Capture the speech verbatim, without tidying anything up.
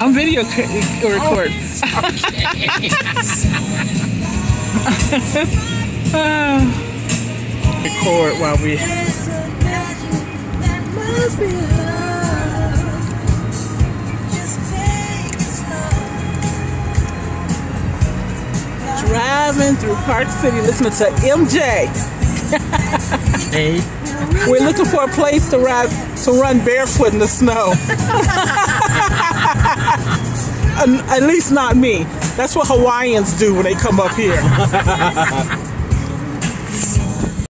I'm video record. Oh. Record while we. Driving through Park City, listening to M J. Hey. We're looking for a place to ride, to run barefoot in the snow. At least not me. That's what Hawaiians do when they come up here.